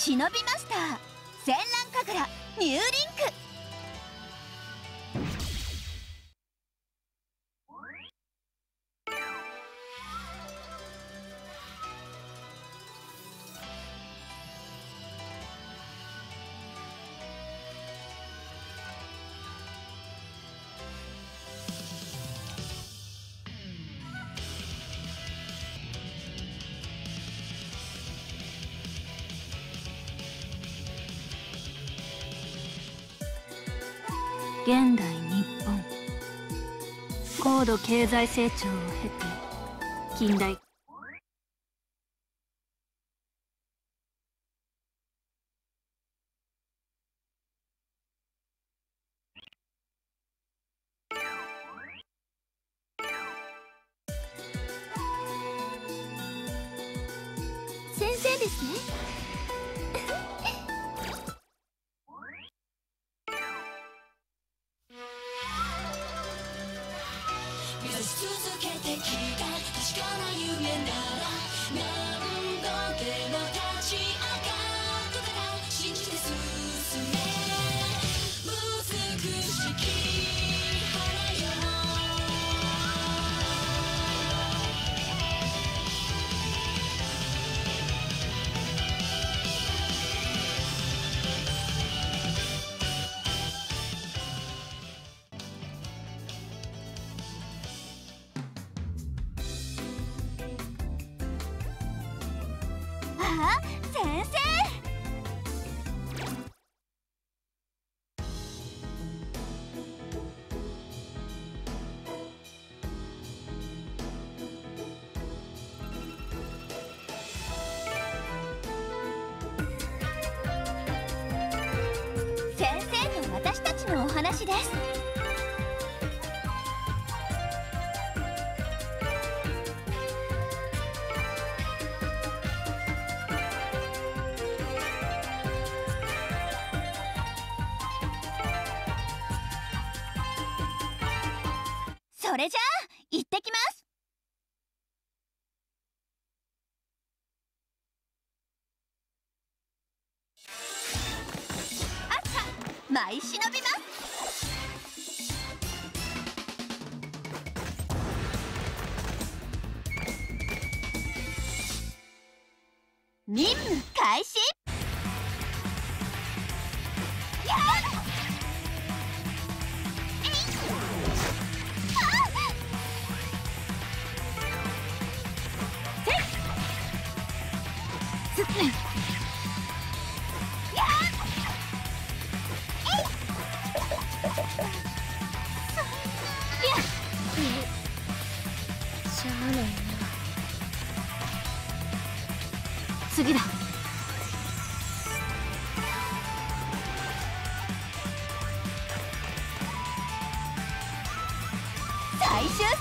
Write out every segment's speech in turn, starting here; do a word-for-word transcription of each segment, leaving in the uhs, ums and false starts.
忍びマスター戦乱神楽ニューリンク。 現代日本、高度経済成長を経て近代先生ですね。 目指し続けてきた確かな夢なら何度でも立ち上がるから信じて進め美しき花よ。 あ、先生。先生と私たちのお話です。それじゃあ行ってきます。あった舞い忍びます。任務開始。やっしゃあないな。次だ。 最終戦。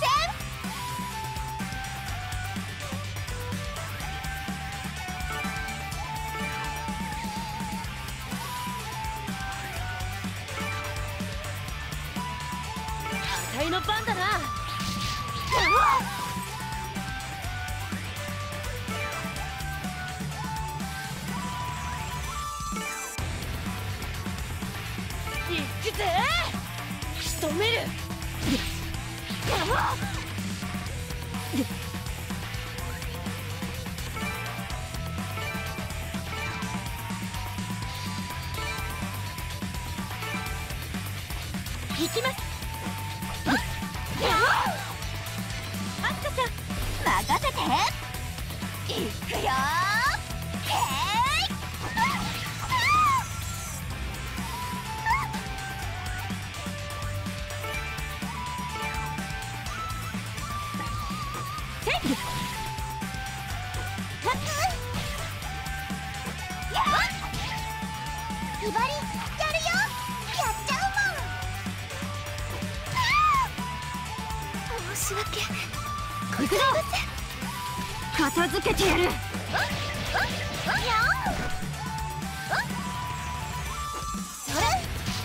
あたいの番だな。行くぜ。仕留める。行きます。 あすかちゃん任せて。いくよー。へい。ひばりやるよ。やっちゃうもん。申し訳行くぞ。片付けてやる。 それ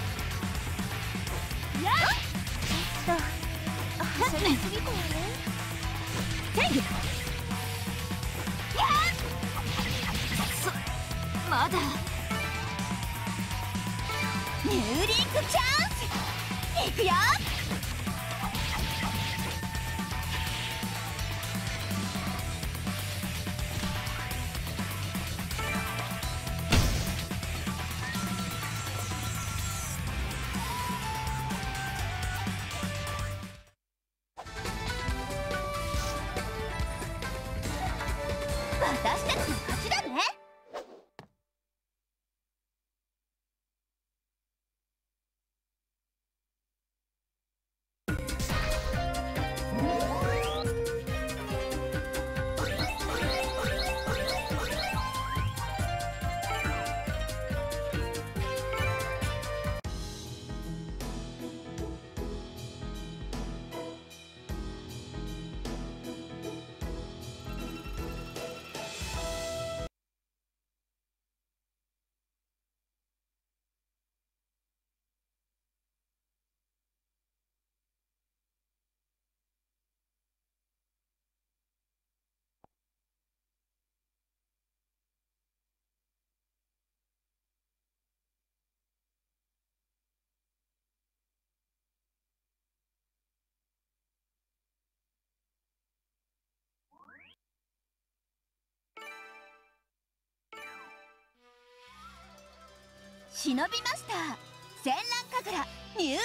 やっとはしゃぎすぎたよね。やっまだ。 ニューリンクチャンス。いくよ。私たちの勝ちだね。忍びマスター戦乱神楽ニューリンク。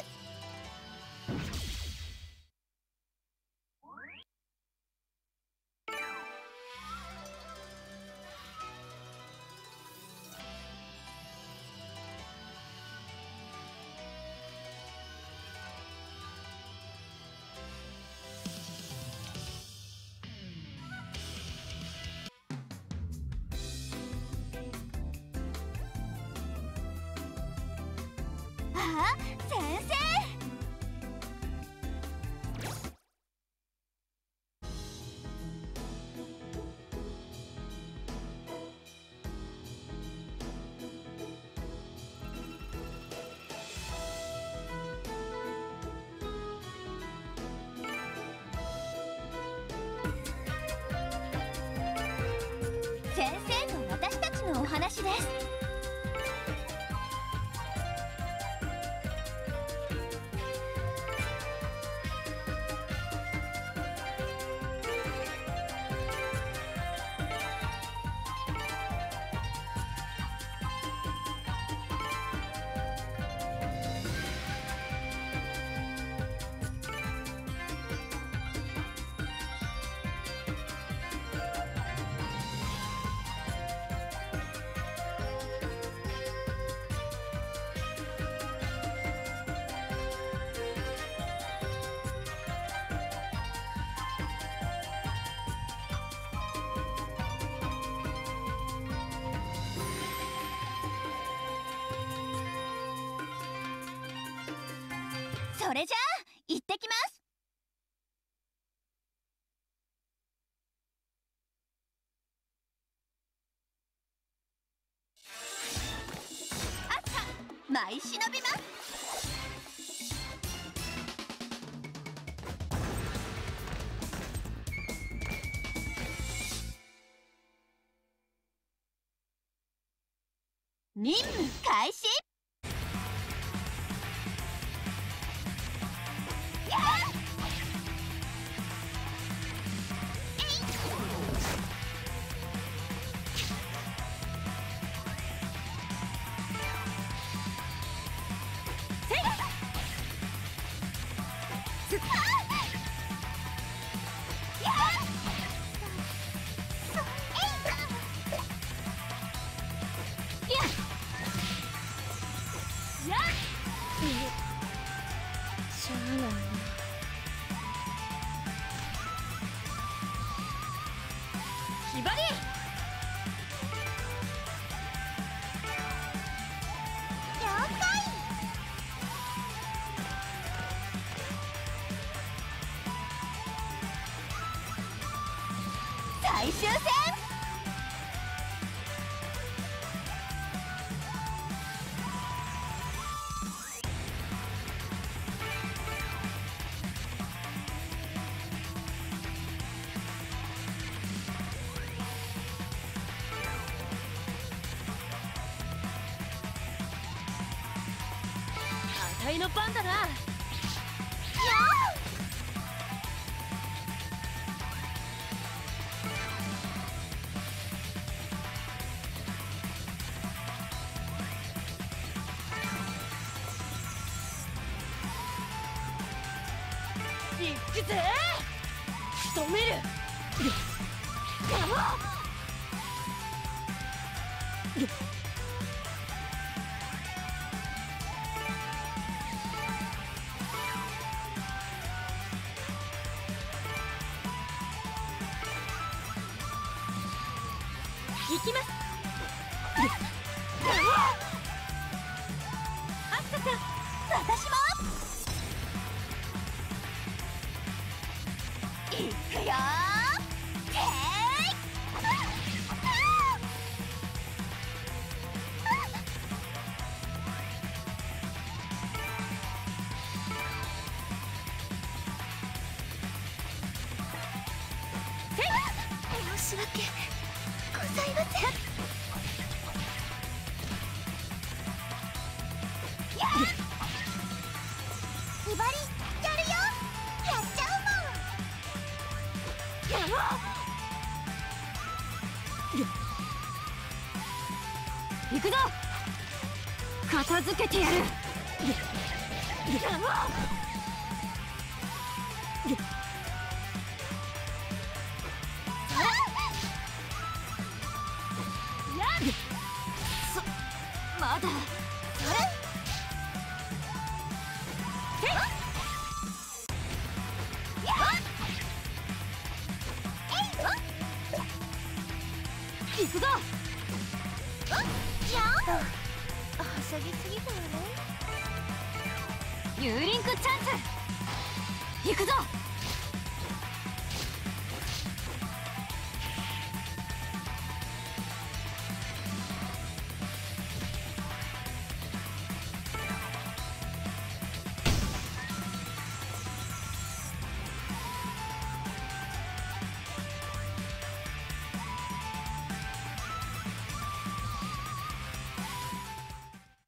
あ、先生。先生と私たちのお話です。それじゃあ行ってきます。あった舞い忍びます。任務開始。最終戦。 いの番だな。いくぜ。止める。行きます。アスカちゃん、 私もいくよー。てーい。申し訳ございません。やっひばりやるよ。やっちゃうもん。やろう。 行くぞ。片付けてやる。 やろう。 まだ。行くぞ。 はしゃぎすぎたよね。 ユーリンクチャンス。行くぞ。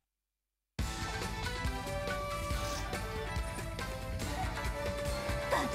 私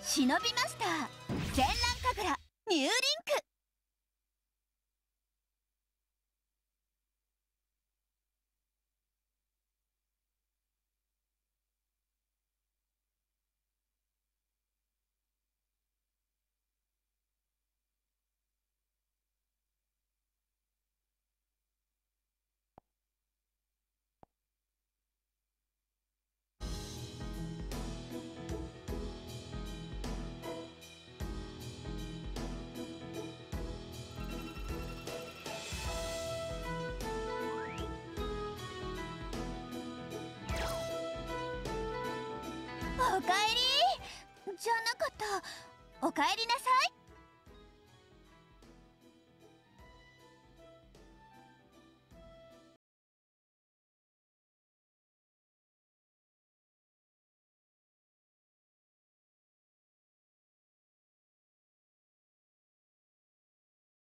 忍びマスター戦乱神楽ニューリンク。おかえりじゃなかった。おかえりなさい。